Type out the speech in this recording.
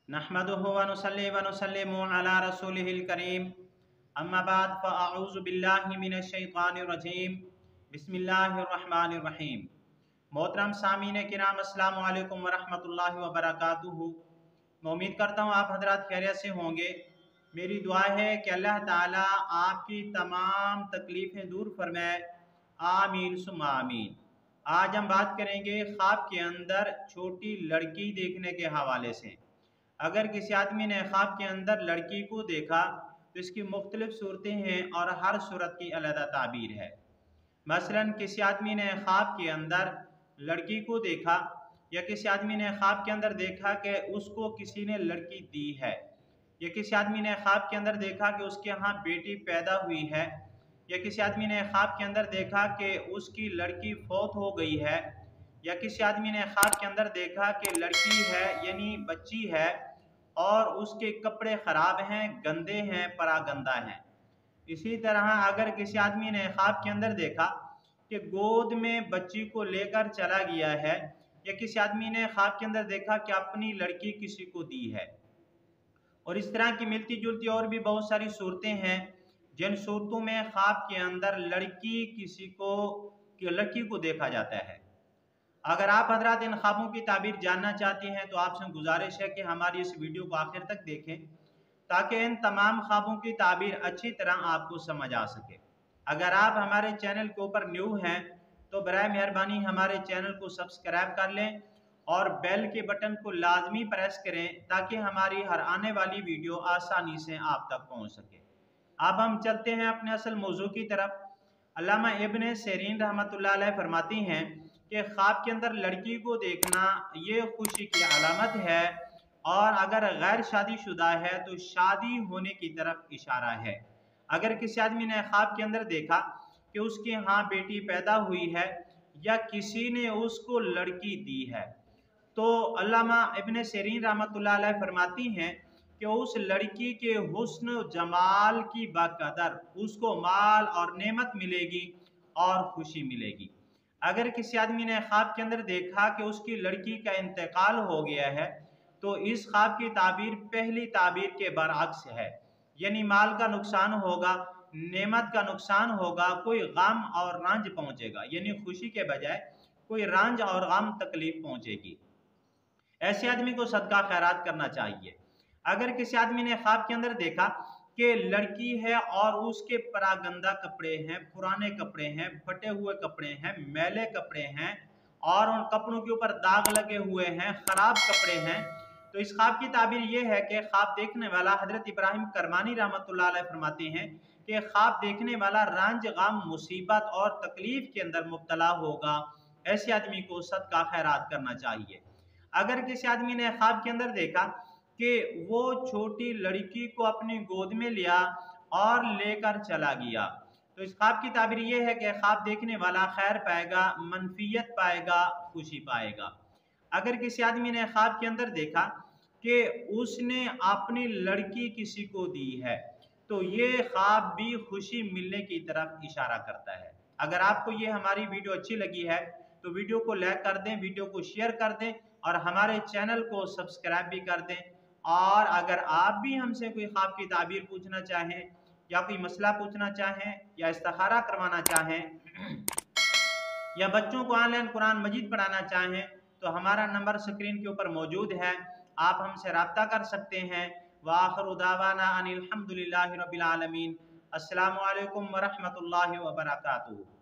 नहमदुहु व नुसल्ली व नुसल्लिमु अला रसूलिहिल करीम अम्मा बाद फ़अऊज़ु बिल्लाहि मिनश शैतानिर रजीम बिस्मिल्लाहिर रहमानिर रहीम। मोहतरम सामीन किराम अस्सलामु अलैकुम व रहमतुल्लाहि व बरकातुहू। मैं उम्मीद करता हूँ आप हजरात खैरियत से होंगे। मेरी दुआ है कि अल्लाह ताला आपकी तमाम तकलीफ़ें दूर फरमाए। आमीन सुम्मा आमीन। आज हम बात करेंगे ख्वाब के अंदर छोटी लड़की देखने के हवाले से। अगर किसी आदमी ने ख्वाब के अंदर लड़की को देखा तो इसकी मुख्तलिफ सूरतें हैं और हर सूरत की अलग ताबीर है। मसलन किसी आदमी ने ख्वाब के अंदर लड़की को देखा या किसी आदमी ने ख्वाब के अंदर देखा कि उसको किसी ने लड़की दी है, या किसी आदमी ने ख्वाब के अंदर देखा कि उसके यहाँ बेटी पैदा हुई है, या किसी आदमी ने ख्वाब के अंदर देखा कि उसकी लड़की फौत हो गई है, या किसी आदमी ने ख्वाब के अंदर देखा कि लड़की है यानी बच्ची है और उसके कपड़े ख़राब हैं, गंदे हैं, परागंदा हैं। इसी तरह अगर किसी आदमी ने ख्वाब के अंदर देखा कि गोद में बच्ची को लेकर चला गया है, या किसी आदमी ने ख्वाब के अंदर देखा कि अपनी लड़की किसी को दी है, और इस तरह की मिलती जुलती और भी बहुत सारी सूरतें हैं जिन सूरतों में ख्वाब के अंदर लड़की को देखा जाता है। अगर आप हजरात इन ख्वाबों की ताबीर जानना चाहते हैं तो आपसे गुजारिश है कि हमारी इस वीडियो को आखिर तक देखें ताकि इन तमाम ख्वाबों की ताबीर अच्छी तरह आपको समझ आ सके। अगर आप हमारे चैनल के ऊपर न्यू हैं तो बराए मेहरबानी हमारे चैनल को सब्सक्राइब कर लें और बेल के बटन को लाजमी प्रेस करें ताकि हमारी हर आने वाली वीडियो आसानी से आप तक पहुँच सके। अब हम चलते हैं अपने असल मौजू की तरफ। अल्लामा इब्न सीरीन रहमतुल्लाह अलैह फरमाती हैं कि ख्वाब के अंदर लड़की को देखना ये खुशी की अलामत है, और अगर गैर शादीशुदा है तो शादी होने की तरफ इशारा है। अगर किसी आदमी ने ख्वाब के अंदर देखा कि उसके यहाँ बेटी पैदा हुई है या किसी ने उसको लड़की दी है तो अल्लामा इब्न सीरीन रहमतुल्लाह अलैह फरमाती हैं कि उस लड़की के हुस्न जमाल की बकदर उसको माल और नेमत मिलेगी और खुशी मिलेगी। अगर किसी आदमी ने ख्वाब के अंदर देखा कि उसकी लड़की का इंतकाल हो गया है तो इस ख्वाब की ताबीर पहली ताबीर के बरअक्स है, यानी माल का नुकसान होगा, नेमत का नुकसान होगा, कोई गम और रंज पहुंचेगा, यानी खुशी के बजाय कोई रंज और गम तकलीफ पहुंचेगी। ऐसे आदमी को सदका खैरात करना चाहिए। अगर किसी आदमी ने ख्वाब के अंदर देखा कि लड़की है और उसके परागंदा कपड़े हैं, पुराने कपड़े हैं, फटे हुए कपड़े हैं, मैले कपड़े हैं और उन कपड़ों के ऊपर दाग लगे हुए हैं, खराब कपड़े हैं, तो इस ख्वाब की ताबीर ये है कि ख्वाब देखने वाला हजरत इब्राहिम करमानी रहमतुल्लाह अलैह फरमाते हैं कि ख्वाब देखने वाला रंज गम मुसीबत और तकलीफ के अंदर मुब्तला होगा। ऐसे आदमी को सदका खैरात करना चाहिए। अगर किसी आदमी ने ख्वाब के अंदर देखा कि वो छोटी लड़की को अपनी गोद में लिया और लेकर चला गया तो इस ख्वाब की ताबीर ये है कि ख्वाब देखने वाला खैर पाएगा, मनफियत पाएगा, खुशी पाएगा। अगर किसी आदमी ने ख्वाब के अंदर देखा कि उसने अपनी लड़की किसी को दी है तो ये ख्वाब भी खुशी मिलने की तरफ इशारा करता है। अगर आपको ये हमारी वीडियो अच्छी लगी है तो वीडियो को लाइक कर दें, वीडियो को शेयर कर दें और हमारे चैनल को सब्सक्राइब भी कर दें। और अगर आप भी हमसे कोई ख्वाब की ताबीर पूछना चाहें या कोई मसला पूछना चाहें या इस्तिखारा करवाना चाहें या बच्चों को ऑनलाइन कुरान मजीद पढ़ाना चाहें तो हमारा नंबर स्क्रीन के ऊपर मौजूद है, आप हमसे रब्ता कर सकते हैं। व आखिरु दावाना अनिल हम्दुलिल्लाहि रब्बिल आलमीन। अस्सलामु अलैकुम व रहमतुल्लाहि व बरकातुहू।